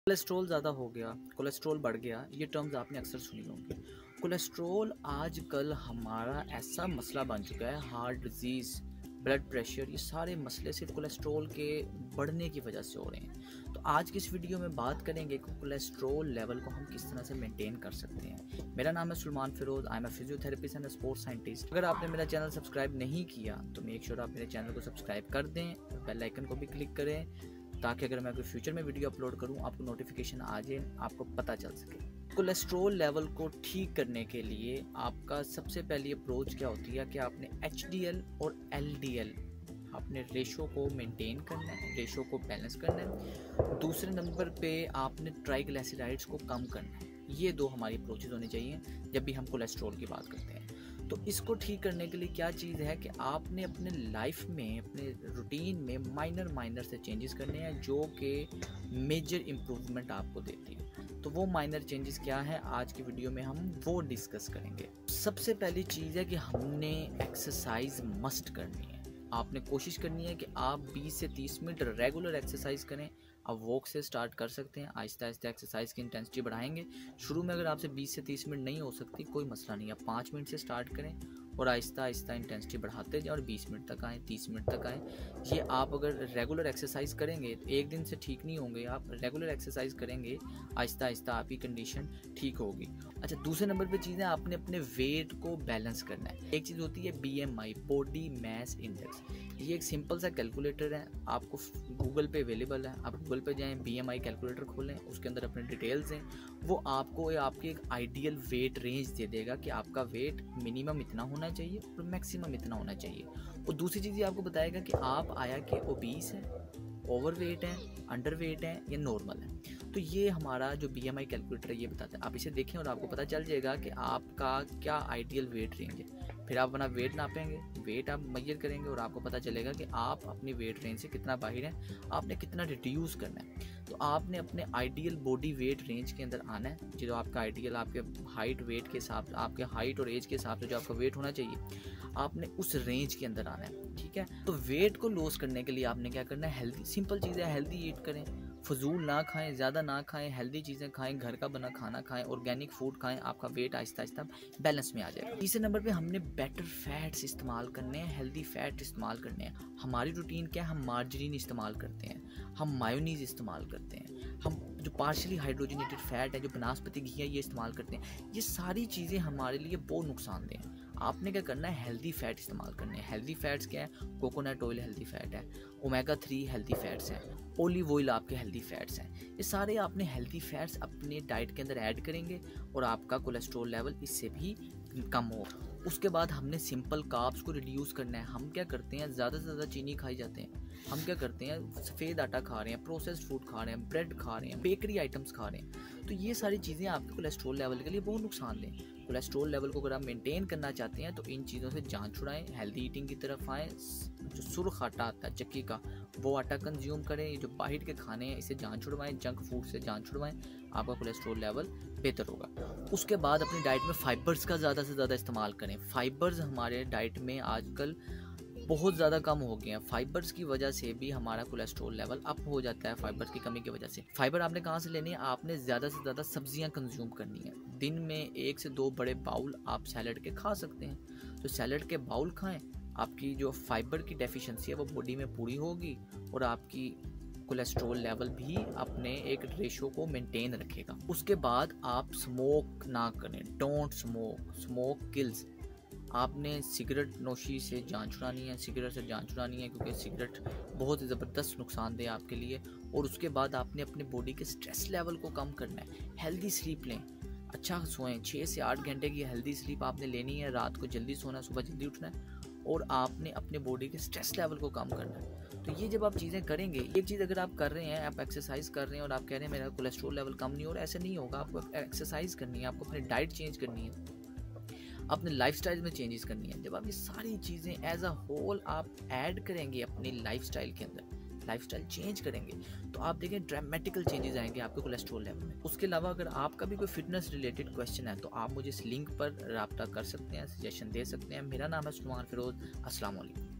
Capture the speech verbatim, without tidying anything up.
Cholesterol ज़्यादा हो गया, कोलेस्ट्रॉल बढ़ गया, ये टर्म्स आपने अक्सर सुनी होंगी। कोलेस्ट्रॉल आजकल हमारा ऐसा मसला बन चुका है, हार्ट डिजीज़, ब्लड प्रेशर, ये सारे मसले सिर्फ कोलेस्ट्रॉल के बढ़ने की वजह से हो रहे हैं। तो आज की इस वीडियो में बात करेंगे कि कोलेस्ट्रॉल लेवल को हम किस तरह से मेंटेन कर सकते हैं। मेरा नाम है Salman Firoz, I am a physiotherapist and sports scientist. अगर आपने मेरा चैनल सब्सक्राइब नहीं किया तो मेक श्योर आप मेरे चैनल को सब्सक्राइब कर दें, बेल आइकन को भी क्लिक करें ताकि अगर मैं कोई फ्यूचर में वीडियो अपलोड करूं आपको नोटिफिकेशन आ जाए, आपको पता चल सके। कोलेस्ट्रॉल लेवल को ठीक करने के लिए आपका सबसे पहली अप्रोच क्या होती है कि आपने एच डी एल और एल डी एल आपने रेशो को मेंटेन करना है, रेशो को बैलेंस करना है। दूसरे नंबर पे आपने ट्राइग्लिसराइड्स को कम करना है। ये दो हमारी अप्रोचेज होनी चाहिए जब भी हम कोलेस्ट्रॉल की बात करते हैं। तो इसको ठीक करने के लिए क्या चीज़ है कि आपने अपने लाइफ में, अपने रूटीन में माइनर माइनर से चेंजेस करने हैं जो कि मेजर इम्प्रूवमेंट आपको देती है। तो वो माइनर चेंजेस क्या है, आज की वीडियो में हम वो डिस्कस करेंगे। सबसे पहली चीज़ है कि हमने एक्सरसाइज मस्ट करनी है। आपने कोशिश करनी है कि आप बीस से तीस मिनट रेगुलर एक्सरसाइज करें। आप वॉक से स्टार्ट कर सकते हैं, आहिस्ता आहिस्ता एक्सरसाइज की इंटेंसिटी बढ़ाएंगे। शुरू में अगर आपसे बीस से तीस मिनट नहीं हो सकती कोई मसला नहीं, आप पाँच मिनट से स्टार्ट करें और आहिस्ता आहिस्ता इंटेंसिटी बढ़ाते जाएं और बीस मिनट तक आएँ, तीस मिनट तक आएँ। ये आप अगर रेगुलर एक्सरसाइज करेंगे तो एक दिन से ठीक नहीं होंगे, आप रेगुलर एक्सरसाइज करेंगे आहिस्ता आहिस्ता आपकी कंडीशन ठीक होगी। अच्छा, दूसरे नंबर पे चीज़ है आपने अपने वेट को बैलेंस करना है। एक चीज़ होती है B M I, body mass index. ये एक सिंपल सा कैलकुलेटर है, आपको गूगल पे अवेलेबल है। आप गूगल पे जाएं, बी एम आई कैलकुलेटर खोलें, उसके अंदर अपने डिटेल्स हैं। वो आपको आपकी एक आइडियल वेट रेंज दे देगा कि आपका वेट मिनिमम इतना होना चाहिए और मैक्सिमम इतना होना चाहिए। और दूसरी चीज़ ये आपको बताएगा कि आप आया कि ओबीस है, ओवर वेट है, अंडर वेट है या नॉर्मल है। तो ये हमारा जो बी एम आई कैलकुलेटर है ये बताता है। आप इसे देखें और आपको पता चल जाएगा कि आपका क्या आइडियल वेट रेंज है। फिर आप अपना वेट नापेंगे, वेट आप मेजर करेंगे और आपको पता चलेगा कि आप अपनी वेट रेंज से कितना बाहर हैं, आपने कितना रिड्यूस करना है। तो आपने अपने आइडियल बॉडी वेट रेंज के अंदर आना है। जो आपका आइडियल आपके हाइट वेट के हिसाब से, आपके हाइट और एज के हिसाब से जो आपका वेट होना चाहिए, आपने उस रेंज के अंदर आना है। ठीक है, तो वेट को लॉस करने के लिए आपने क्या करना है, हेल्दी, सिंपल चीज़ है, हेल्दी ईट करें, फजूल ना खाएं, ज़्यादा ना खाएं, हेल्दी चीज़ें खाएं, घर का बना खाना खाएं, ऑर्गेनिक फूड खाएं, आपका वेट आहिस्ता आहिस्ता बैलेंस में आ जाएगा। तीसरे नंबर पे हमने बेटर फैट्स इस्तेमाल करने हैं, हेल्दी फैट इस्तेमाल करने हैं। हमारी रूटीन क्या है, हम मार्जरीन इस्तेमाल करते हैं, हम मायोनीज इस्तेमाल करते हैं, हम जो पार्शली हाइड्रोजनेटेड फैट है, जो बनास्पति घी है, ये इस्तेमाल करते हैं। ये सारी चीज़ें हमारे लिए बहुत नुकसानदेह हैं। आपने क्या करना है, हेल्दी फैट इस्तेमाल करने हैं। हेल्दी फैट्स क्या है, कोकोनट ऑयल हेल्दी फैट है, ओमेगा थ्री हेल्दी फैट्स हैं, ओलिव ऑयल आपके हेल्दी फैट्स हैं। ये सारे आपने हेल्दी फैट्स अपने डाइट के अंदर ऐड करेंगे और आपका कोलेस्ट्रॉल लेवल इससे भी कम हो। उसके बाद हमने सिंपल कार्ब्स को रिड्यूस करना है। हम क्या करते हैं, ज़्यादा से ज़्यादा चीनी खाई जाते हैं। हम क्या करते हैं, सफ़ेद आटा खा रहे हैं, प्रोसेस्ड फूड खा रहे हैं, ब्रेड खा रहे हैं, बेकरी आइटम्स खा रहे हैं। तो ये सारी चीज़ें आपके कोलेस्ट्रॉल लेवल के लिए बहुत नुकसान दें। कोलेस्ट्रॉल लेवल को अगर आप मेंटेन करना चाहते हैं तो इन चीज़ों से जान छुड़ाएं, हेल्दी ईटिंग की तरफ आएँ। जो सुर्ख आटा आता है चक्की का, वो आटा कंज्यूम करें। ये जो बाहर के खाने हैं इससे जान छुड़वाएं, जंक फूड से जान छुड़वाएं, आपका कोलेस्ट्रॉल लेवल बेहतर होगा। उसके बाद अपनी डाइट में फाइबर्स का ज़्यादा से ज़्यादा इस्तेमाल करें। फाइबर्स हमारे डाइट में आजकल बहुत ज़्यादा कम हो गए हैं। फाइबर्स की वजह से भी हमारा कोलेस्ट्रॉल लेवल अप हो जाता है, फाइबर्स की कमी की वजह से। फाइबर आपने कहाँ से लेनी है, आपने ज़्यादा से ज़्यादा सब्जियां कंज्यूम करनी है। दिन में एक से दो बड़े बाउल आप सैलड के खा सकते हैं, तो सैलड के बाउल खाएं। आपकी जो फाइबर की डेफिशिएंसी है वो बॉडी में पूरी होगी और आपकी कोलेस्ट्रॉल लेवल भी अपने एक रेशो को मेंटेन रखेगा। उसके बाद आप स्मोक ना करें, डोंट स्मोक, स्मोक किल्स। आपने सिगरेट नोशी से जान छुड़ानी है, सिगरेट से जान छुड़ानी है क्योंकि सिगरेट बहुत ज़बरदस्त नुकसानदेह है आपके लिए। और उसके बाद आपने अपने बॉडी के स्ट्रेस लेवल को कम करना है। हेल्दी स्लीप लें, अच्छा सोएं, छः से आठ घंटे की हेल्दी स्लीप आपने लेनी है। रात को जल्दी सोना है, सुबह जल्दी उठना है और आपने अपने बॉडी के स्ट्रेस लेवल को कम करना है। तो ये जब आप चीज़ें करेंगे, एक चीज़ अगर आप कर रहे हैं, आप एक्सरसाइज कर रहे हैं और आप कह रहे हैं मेरा कोलेस्ट्रॉल लेवल कम नहीं हो रहा, ऐसे नहीं होगा। आपको एक्सरसाइज करनी है, आपको अपनी डाइट चेंज करनी है, अपने लाइफस्टाइल में चेंजेस करनी है। जब आप ये सारी चीज़ें एज अ होल आप ऐड करेंगे अपनी लाइफस्टाइल के अंदर, लाइफस्टाइल चेंज करेंगे, तो आप देखें ड्रामेटिकल चेंजेस आएंगे आपके कोलेस्ट्रॉल लेवल में। उसके अलावा अगर आपका भी कोई फिटनेस रिलेटेड क्वेश्चन है तो आप मुझे इस लिंक पर रब्ता कर सकते हैं, सजेशन दे सकते हैं। मेरा नाम है सलमान फिरोज। अस्सलाम वालेकुम।